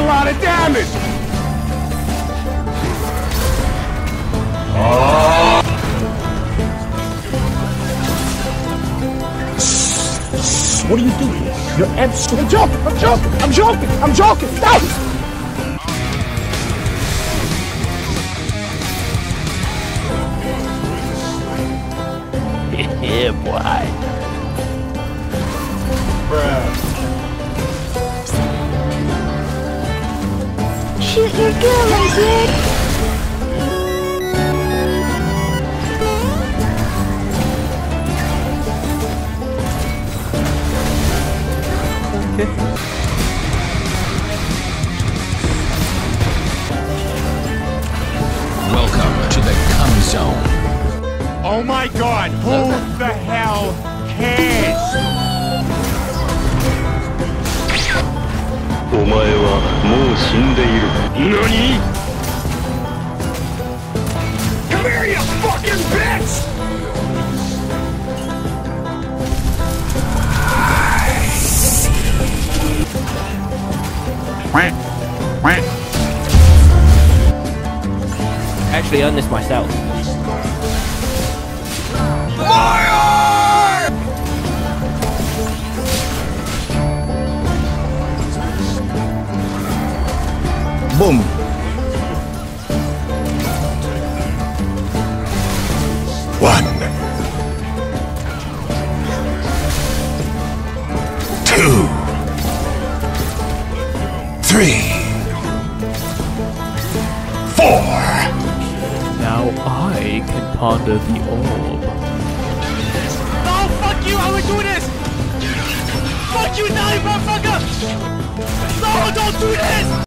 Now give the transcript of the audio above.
lot of damage! What are you doing? You're absolutely... I'm joking! Stop! Yeah, boy. Bruh. Shoot your gun, dude! Welcome to the cum zone. Oh my god, who the hell cares? お前はもう死んでいる。何? Come here, you fucking bitch! Actually, I own this myself. Boom. One. Two. Three. Four. Now I can ponder the orb. No, fuck you, I would do this! Fuck you now, you motherfucker! No, don't do this!